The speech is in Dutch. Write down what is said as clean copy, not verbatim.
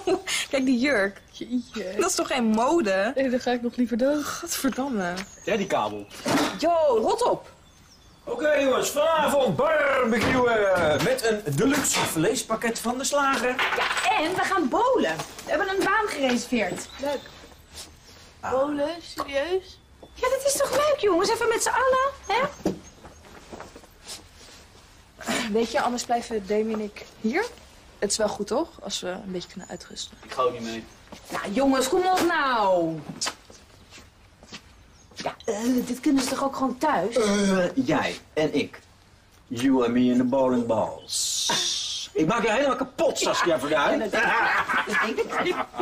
Kijk die jurk. Jeetje. Dat is toch geen mode? Nee, dan ga ik nog liever dood. Godverdamme. Ja, die kabel. Yo, rot op. Oké, jongens, vanavond barbecuen met een deluxe vleespakket van de slager. Ja, en we gaan bowlen. We hebben een baan gereserveerd. Leuk. Bowlen? Serieus? Ja, dat is toch leuk, jongens? Even met z'n allen, hè? Weet je, anders blijven Demi en ik hier. Het is wel goed, toch? Als we een beetje kunnen uitrusten. Ik ga ook niet mee. Nou, jongens, kom op nou. Ja, dit kunnen ze toch ook gewoon thuis? Jij en ik. You and me in the bowling balls. Ik maak je helemaal kapot, Saskia Verduin.